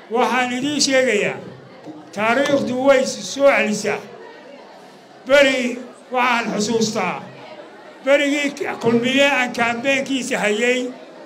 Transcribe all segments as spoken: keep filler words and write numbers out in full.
waxaan idin sheegayaa taariikhdu way soo celisaa bari waxaan xusuustaa barigii kulmiye aan kaambeenkiisa hayay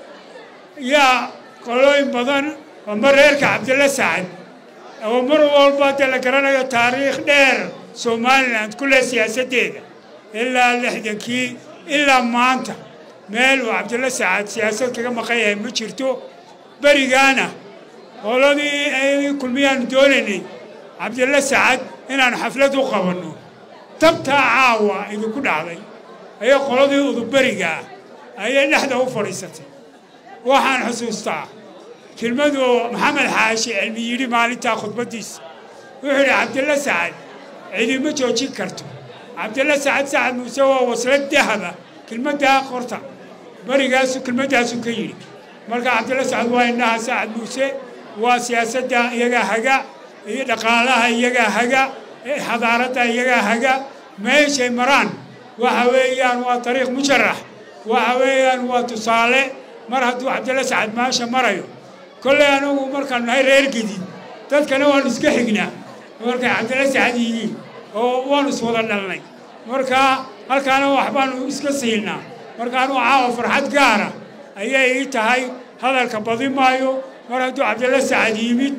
yaa qolooyin badan oo mareerka Cabdilla Sacad oo mar walba la garanayo taariikh dheer Somaliland kula siyaasadeeda ilaa lixdankii ilaa maanta meel uu Cabdilla Sacad siyaasad kaga maqayay ma jirto barigaana qoladii ay kulmiyaan doonaynay Cabdilla Sacad inaan xaflad u qabano tabta caawa idinku dhacday ayaa qoladii udu bariga ayay dhaxda u fariisatay waxaan xusuustaa kelmadu Maxamed Xaashi cilmi yiri maalinta khudbadiisa wuxuu Cabdilla Sacad ciidamo joojin karto Cabdilla Sacad Sacad Muuse waa waslad dahaba kelmada qorta barigaas kelmadaas ka yiri marka Cabdilla Sacad waa inaha Sacad Muuse waa siyaasadda iyaga haga iyo dhaqaalaha iyaga haga xadaarada iyaga haga meeshay maraan waxa weeyaan waa tariiq mujarrah waxa weeyaan waa tusaale mar hadduu Cabdilla Sacad maasha marayo كله أنا ومركان هاي رير جديد تذكرنا وانس كحجنا مركان Cabdilla Sacad يجي أو وانس وضعنا لنا مركا مركان وحبان إسكسيلنا مركان وعاو فرحات جارة أيه تهاي هذا الكبضي مايو مركان Cabdilla Sacad يمد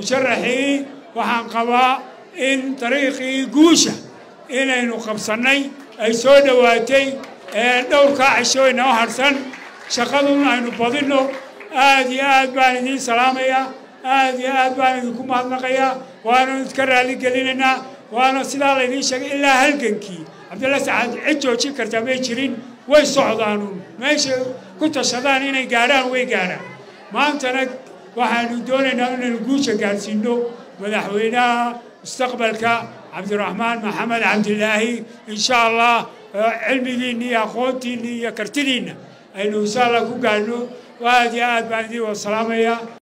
مشرحي وحن قبا إن طريقي جوشة إن إنه خمسناي أي سود واتي دور كعشوي نهارسن شغلنا إنه بدينه آدي آد باني سلامية آدي آد باني كم هالنقيا وأنا نذكر على قليلنا وأنا سلالة ليش إلا هالجنكي Cabdilla Sacad عجوا شيء كرتامي شرين ويصعدانون ماشي كنت صدان هنا جاران ويجارا ما أنت أنا واحد دولنا من الجوش جالسينه مدحونا مستقبلك عبد الرحمن محمد عبد الله إن شاء الله علمي لي أخوتي لي كرتلينا أي نوصل لك وقالوا وهذه آد بعدي والسلامية.